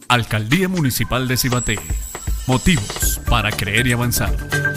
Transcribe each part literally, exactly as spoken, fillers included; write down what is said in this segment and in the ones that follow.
Alcaldía Municipal de Cibaté. Motivos para creer y avanzar.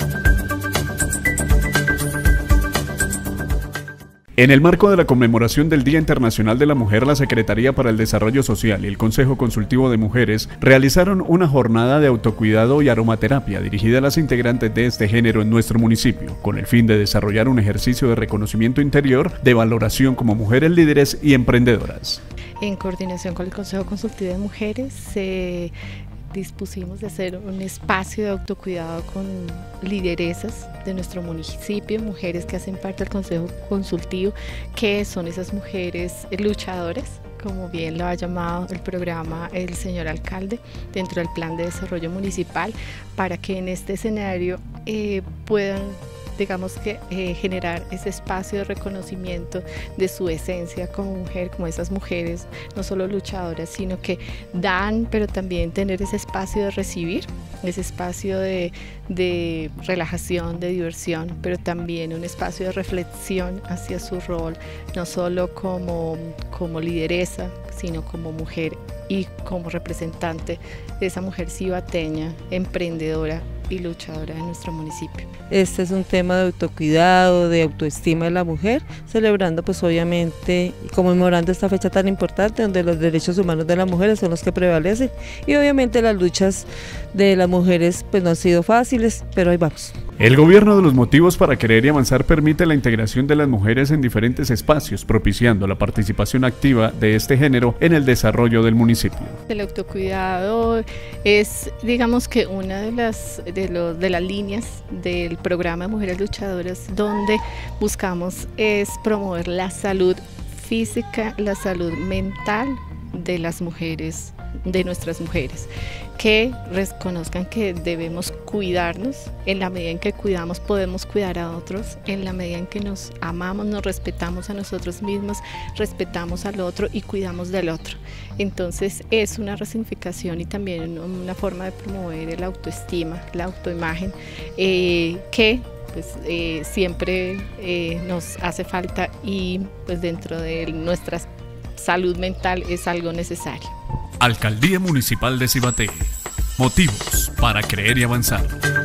En el marco de la conmemoración del Día Internacional de la Mujer, la Secretaría para el Desarrollo Social y el Consejo Consultivo de Mujeres realizaron una jornada de autocuidado y aromaterapia dirigida a las integrantes de este género en nuestro municipio, con el fin de desarrollar un ejercicio de reconocimiento interior, de valoración como mujeres líderes y emprendedoras. En coordinación con el Consejo Consultivo de Mujeres, se dispusimos de hacer un espacio de autocuidado con lideresas de nuestro municipio, mujeres que hacen parte del Consejo Consultivo, que son esas mujeres luchadoras, como bien lo ha llamado el programa el señor alcalde, dentro del plan de desarrollo municipal, para que en este escenario eh, puedan digamos que eh, generar ese espacio de reconocimiento de su esencia como mujer, como esas mujeres no solo luchadoras, sino que dan, pero también tener ese espacio de recibir, ese espacio de, de relajación, de diversión, pero también un espacio de reflexión hacia su rol, no solo como, como lideresa, sino como mujer y como representante de esa mujer cibateña, emprendedora y luchadora de nuestro municipio. Este es un tema de autocuidado, de autoestima de la mujer, celebrando pues obviamente y conmemorando esta fecha tan importante donde los derechos humanos de las mujeres son los que prevalecen y obviamente las luchas de las mujeres pues no han sido fáciles, pero ahí vamos. El gobierno de los motivos para creer y avanzar permite la integración de las mujeres en diferentes espacios, propiciando la participación activa de este género en el desarrollo del municipio. El autocuidado es, digamos que una de las, de los, de las líneas del programa Mujeres Luchadoras, donde buscamos es promover la salud física, la salud mental de las mujeres, de nuestras mujeres, que reconozcan que debemos cuidarnos. En la medida en que cuidamos podemos cuidar a otros, en la medida en que nos amamos, nos respetamos a nosotros mismos, respetamos al otro y cuidamos del otro. Entonces es una resignificación y también una forma de promover la autoestima, la autoimagen, eh, que pues eh, siempre eh, nos hace falta y pues dentro de nuestra salud mental es algo necesario. Alcaldía Municipal de Cibaté. Motivos para creer y avanzar.